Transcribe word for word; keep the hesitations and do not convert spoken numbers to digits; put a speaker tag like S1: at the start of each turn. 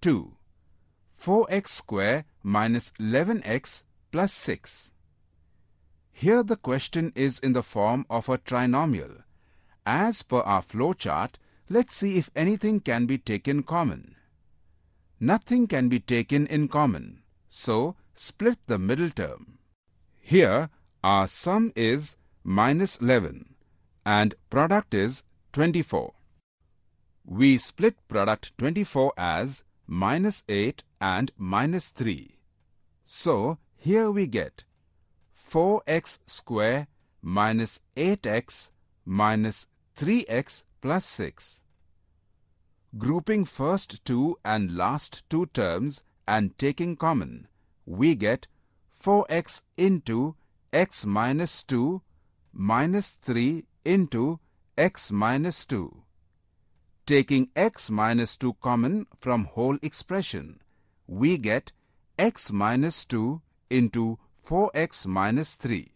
S1: two. four x square minus eleven x plus six. Here the question is in the form of a trinomial. As per our flowchart, let's see if anything can be taken common. Nothing can be taken in common, so split the middle term. Here our sum is minus eleven and product is twenty-four. We split product twenty-four as minus eight and minus three. So here we get four x square minus eight x minus three x plus six. Grouping first two and last two terms and taking common, we get four x into x minus two minus three into x minus two. Taking x minus two common from whole expression, we get x minus two into four x minus three.